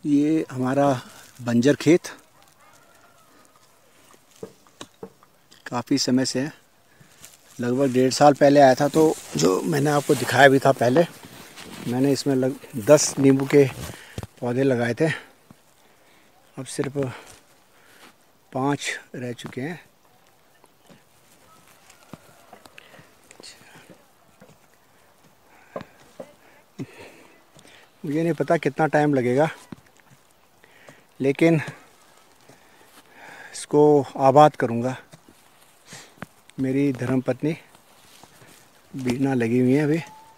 ये हमारा बंजर खेत काफ़ी समय से है, लगभग 1.5 साल पहले आया था। तो जो मैंने आपको दिखाया भी था पहले, मैंने इसमें 10 नींबू के पौधे लगाए थे। अब सिर्फ 5 रह चुके हैं। मुझे नहीं पता कितना टाइम लगेगा, लेकिन इसको आबाद करूँगा। मेरी धर्मपत्नी बीना लगी हुई है अभी।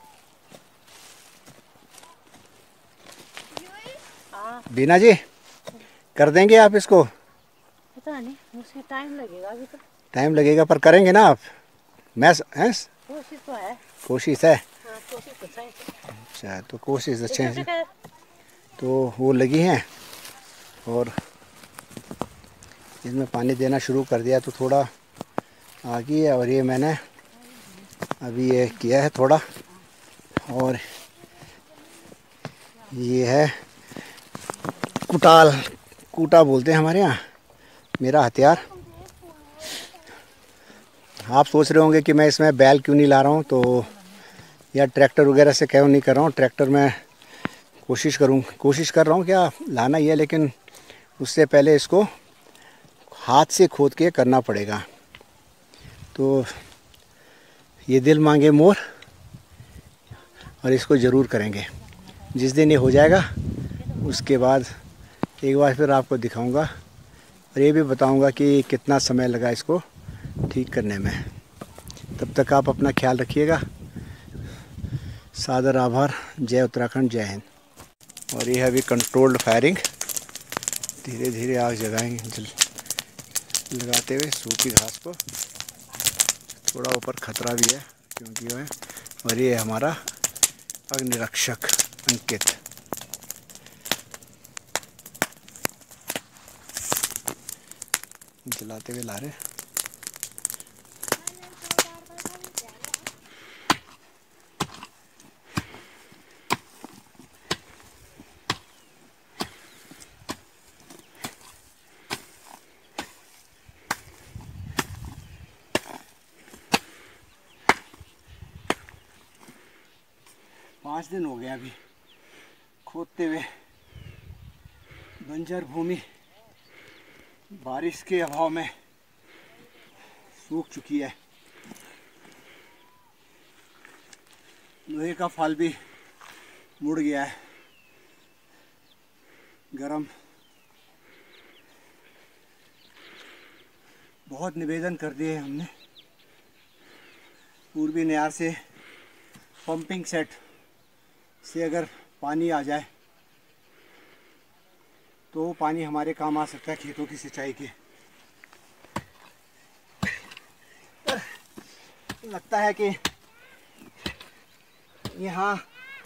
बीना जी, कर देंगे आप इसको? पता नहीं, मुझे टाइम लगेगा अभी तो। टाइम लगेगा पर करेंगे ना आप? मैं हैं? कोशिश तो है। कोशिश है। हाँ, कोशिश तो सही। अच्छा, तो कोशिश अच्छे से तो वो लगी हैं और इसमें पानी देना शुरू कर दिया तो थोड़ा आ गई है। और ये मैंने अभी ये किया है थोड़ा। और ये है कुटाल, कूटा बोलते हैं हमारे यहाँ, मेरा हथियार। आप सोच रहे होंगे कि मैं इसमें बैल क्यों नहीं ला रहा हूँ, तो या ट्रैक्टर वगैरह से क्यों नहीं कर रहा हूँ। ट्रैक्टर में कोशिश कर रहा हूँ क्या लाना ही है, लेकिन उससे पहले इसको हाथ से खोद के करना पड़ेगा। तो ये दिल मांगे मोर, और इसको ज़रूर करेंगे। जिस दिन ये हो जाएगा उसके बाद एक बार फिर आपको दिखाऊंगा और ये भी बताऊंगा कि कितना समय लगा इसको ठीक करने में। तब तक आप अपना ख्याल रखिएगा। सादर आभार। जय उत्तराखंड, जय हिंद। और ये है अभी कंट्रोल्ड फायरिंग, धीरे धीरे आग जगाएंगे लगाते हुए सूखी घास को। थोड़ा ऊपर खतरा भी है क्योंकि वो है। और ये हमारा अग्निरक्षक अंकित। जलाते हुए ला रहे। पाँच दिन हो गया अभी खोदते हुए। बंजर भूमि बारिश के अभाव में सूख चुकी है। लोहे का फल भी मुड़ गया है। गरम बहुत निवेदन कर दिए हमने पूर्वी नयार से, पंपिंग सेट से अगर पानी आ जाए तो वो पानी हमारे काम आ सकता है खेतों की सिंचाई के। लगता है कि यहाँ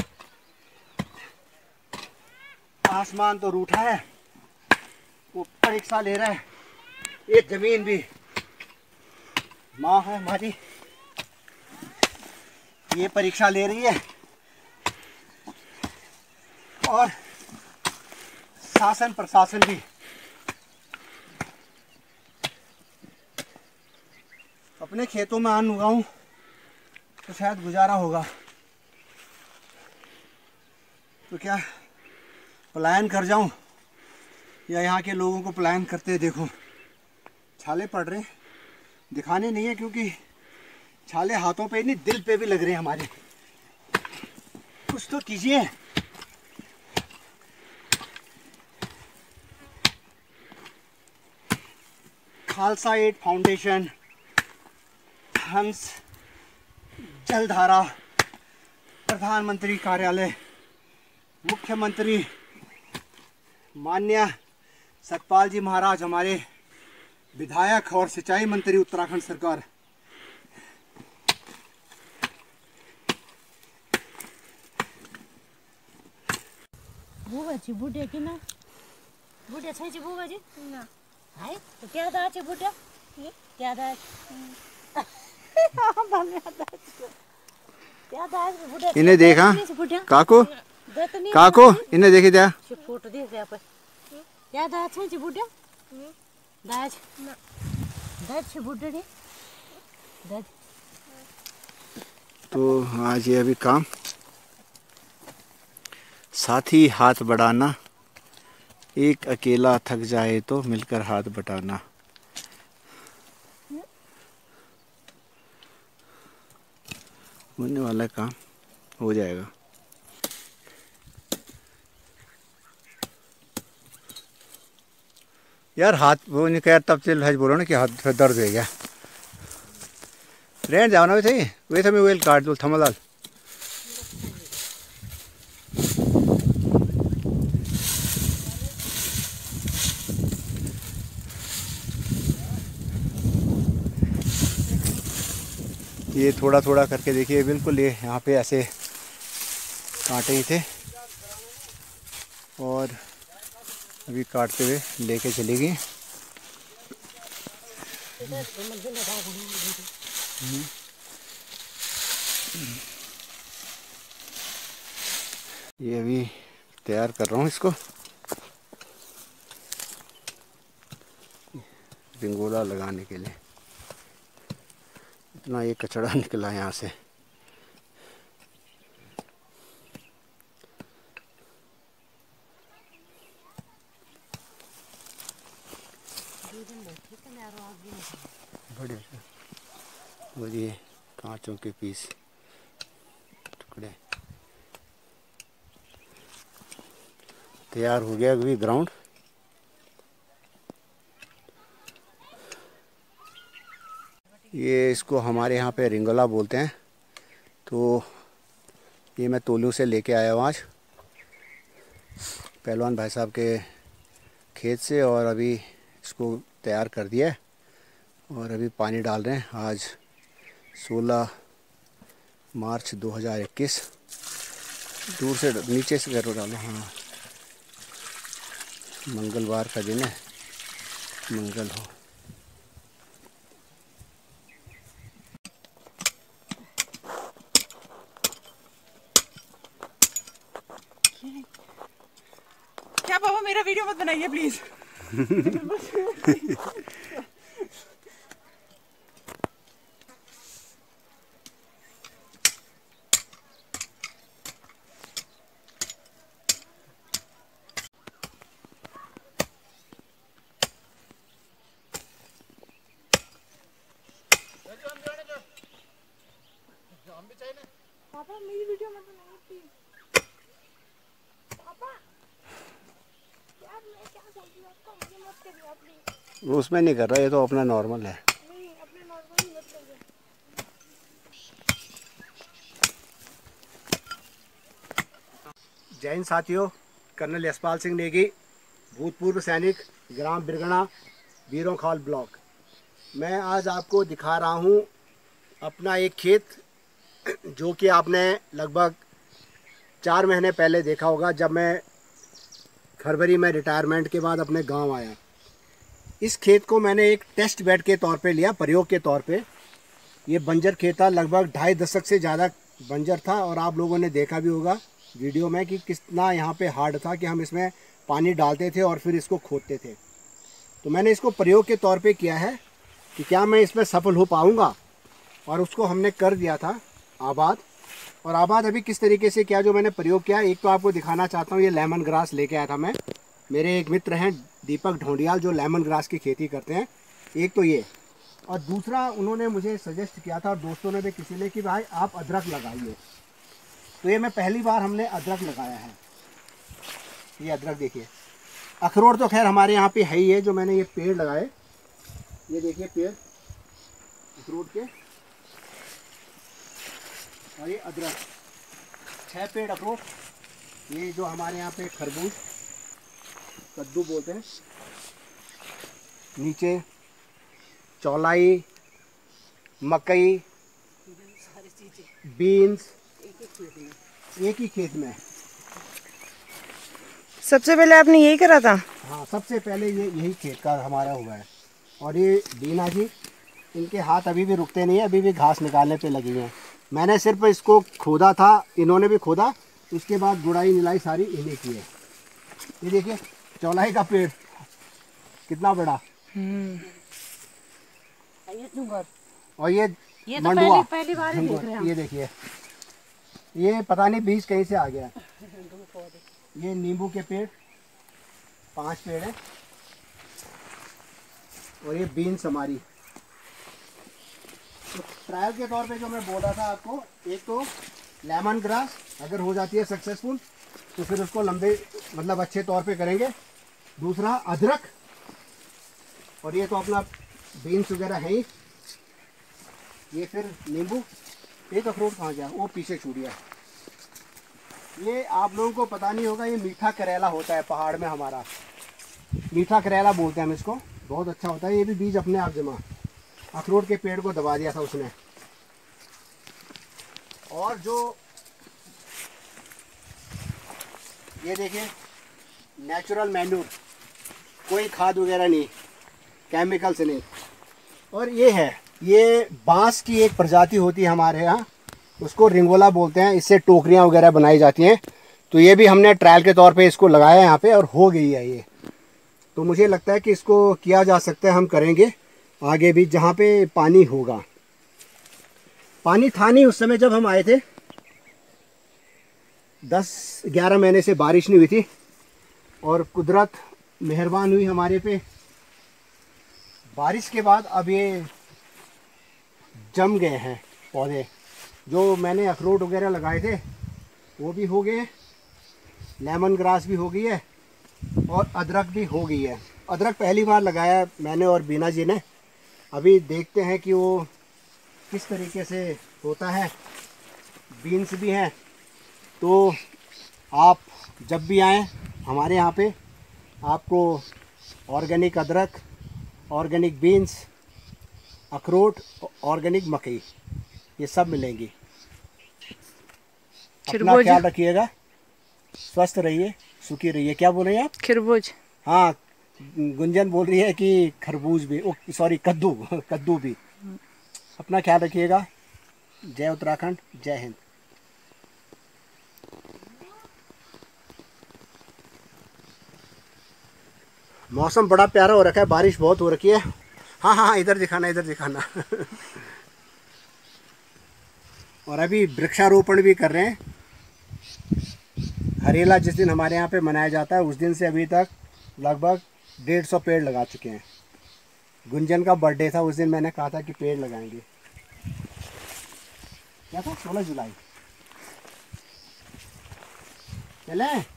आसमान तो रूठा है, वो परीक्षा ले रहा है। ये जमीन भी माँ है हमारी, ये परीक्षा ले रही है। और शासन प्रशासन भी। अपने खेतों में अन्न उगाऊं तो शायद गुजारा होगा, तो क्या पलायन कर जाऊं या यहाँ के लोगों को पलायन करते देखो। छाले पड़ रहे, दिखाने नहीं है क्योंकि छाले हाथों पे नहीं दिल पे भी लग रहे हैं हमारे। कुछ तो कीजिए। खालसा एड फाउंडेशन, हंस जलधारा, प्रधानमंत्री कार्यालय, मुख्यमंत्री माननीय सतपाल जी महाराज, हमारे विधायक और सिंचाई मंत्री उत्तराखंड सरकार। बुबाजी बुढे किन बुढे छैन बुबाजी है तो क्या दाच बुढा क्या दाच इन्हें देखा काको काको इन्हें देखी दिया फोटो देख रहे पर क्या दाच है बुढ़ा दाच दाच बुढ़ा ने दाच। तो आज ये अभी काम साथी हाथ बढ़ाना, एक अकेला थक जाए तो मिलकर हाथ बटाना। होने वाला काम हो जाएगा। यार हाथ वो नहीं कह तब से बोलो ना कि हाथ दर्द हो गया। रहने जाओ ना वैसे मैं वेल काट दूँ थमलाल। ये थोड़ा थोड़ा करके देखिए, बिल्कुल ये यहाँ पे ऐसे कांटे ही थे और अभी काटते हुए लेके चली गई। ये अभी तैयार कर रहा हूँ इसको, रिंगोला लगाने के लिए। इतना ये कचड़ा निकला यहाँ से। बड़े और ये कांचों के पीस टुकड़े। तैयार हो गया अभी ग्राउंड। ये इसको हमारे यहाँ पे रिंगोला बोलते हैं। तो ये मैं तोलू से लेके आया हूँ आज पहलवान भाई साहब के खेत से, और अभी इसको तैयार कर दिया है और अभी पानी डाल रहे हैं। आज 16 मार्च 2021। दूर से नीचे से करो डालो। हाँ, मंगलवार का दिन है, मंगल हो। क्या पापा मेरा वीडियो मत बनाइए प्लीज। पापा मेरी वीडियो मत बनाइए प्लीज। पापा यार मैं क्या बोल रही हूँ आपको, मुझे मत करिए प्लीज। वो उसमें नहीं कर रहा, ये तो अपना नॉर्मल है। नहीं अपने नॉर्मल ही मत करिए। जय हिंद साथियों, कर्नल यशपाल सिंह नेगी, भूतपूर्व सैनिक, ग्राम बिरगना, वीरोंखाल ब्लॉक। मैं आज आपको दिखा रहा हूँ अपना एक खेत जो कि आपने लगभग 4 महीने पहले देखा होगा, जब मैं फरवरी में रिटायरमेंट के बाद अपने गांव आया। इस खेत को मैंने एक टेस्ट बेड के तौर पे लिया, प्रयोग के तौर पे। ये बंजर खेत था, लगभग 2.5 दशक से ज़्यादा बंजर था, और आप लोगों ने देखा भी होगा वीडियो में कि कितना यहाँ पे हार्ड था कि हम इसमें पानी डालते थे और फिर इसको खोदते थे। तो मैंने इसको प्रयोग के तौर पे किया है कि क्या मैं इसमें सफल हो पाऊँगा, और उसको हमने कर दिया था आबाद। और आबाद अभी किस तरीके से किया, जो मैंने प्रयोग किया, एक तो आपको दिखाना चाहता हूँ। ये लेमन ग्रास लेके आया था मैं, मेरे एक मित्र हैं दीपक ढोंडियाल जो लेमन ग्रास की खेती करते हैं। एक तो ये, और दूसरा उन्होंने मुझे सजेस्ट किया था, और दोस्तों ने भी किसी ने, कि भाई आप अदरक लगाइए। तो ये मैं पहली बार हमने अदरक लगाया है। ये अदरक देखिए, अखरोट तो खैर हमारे यहाँ पे है ही है। जो मैंने ये पेड़ लगाए, ये देखिए पेड़ अखरोट के, और ये अदरक, 6 पेड़ अखरोट। ये जो हमारे यहाँ पे खरबूज, कद्दू बोलते हैं, नीचे चौलाई, मकई, बीन्स, एक ही खेत में। सबसे पहले आपने यही करा था? हाँ, सबसे पहले यही खेत का हमारा हुआ है। और ये दीना जी, इनके हाथ अभी भी रुकते नहीं है, अभी भी घास निकालने पे लगी हैं। मैंने सिर्फ इसको खोदा था, इन्होंने भी खोदा, उसके बाद गुड़ाई निलाई सारी इन्हीं की है। ये देखिए चौलाई का पेड़ कितना बड़ा, ये चुंगर, और ये तो मंडुआ, पहली बार ही देख रहे हैं हम। ये देखिए ये पता नहीं बीज कहीं से आ गया। ये नींबू के पेड़ 5 पेड़ है, और ये बीन्स हमारी। तो ट्रायल के तौर पे जो मैं बोल रहा था आपको, एक तो लेमन ग्रास अगर हो जाती है सक्सेसफुल तो फिर उसको लंबे मतलब अच्छे तौर पे करेंगे। दूसरा अदरक, और ये तो अपना बीन्स वगैरह है ही। ये फिर नींबू। एक अखरोट कहाँ गया, वो पीछे छूट गया। ये आप लोगों को पता नहीं होगा, ये मीठा करेला होता है पहाड़ में हमारा, मीठा करेला बोलते हैं हम इसको, बहुत अच्छा होता है। ये भी बीज अपने आप जमा, अखरोट के पेड़ को दबा दिया था उसने। और जो ये देखिए नेचुरल मैन्यूर, कोई खाद वगैरह नहीं, केमिकल से नहीं। और ये है, ये बांस की एक प्रजाति होती है हमारे यहाँ, उसको रिंगोला बोलते हैं। इससे टोकरियाँ वगैरह बनाई जाती हैं। तो ये भी हमने ट्रायल के तौर पे इसको लगाया है यहाँ पे, और हो गई है ये। तो मुझे लगता है कि इसको किया जा सकता है, हम करेंगे आगे भी जहाँ पे पानी होगा। पानी था नहीं उस समय जब हम आए थे, 10-11 महीने से बारिश नहीं हुई थी, और कुदरत मेहरबान हुई हमारे पे। बारिश के बाद अब ये जम गए हैं पौधे। जो मैंने अखरोट वगैरह लगाए थे वो भी हो गए, लेमन ग्रास भी हो गई है, और अदरक भी हो गई है। अदरक पहली बार लगाया मैंने और बीना जी ने। अभी देखते हैं कि वो किस तरीके से होता है। बीन्स भी हैं। तो आप जब भी आएँ हमारे यहाँ पे, आपको ऑर्गेनिक अदरक, ऑर्गेनिक बीन्स, अखरोट, ऑर्गेनिक मकई, ये सब मिलेंगी। अपना ख्याल रखिएगा, स्वस्थ रहिए, सुखी रहिए। क्या बोल रहे हैं आप? खरबूज। हाँ, गुंजन बोल रही है कि खरबूज भी, ओ सॉरी कद्दू, कद्दू भी। अपना ख्याल रखिएगा। जय उत्तराखंड, जय हिंद। मौसम बड़ा प्यारा हो रखा है, बारिश बहुत हो रखी है। हाँ हाँ, इधर दिखाना, इधर दिखाना। और अभी वृक्षारोपण भी कर रहे हैं। हरेला जिस दिन हमारे यहाँ पे मनाया जाता है, उस दिन से अभी तक लगभग 150 पेड़ लगा चुके हैं। गुंजन का बर्थडे था, उस दिन मैंने कहा था कि पेड़ लगाएंगे। क्या था, 16 जुलाई। चलें?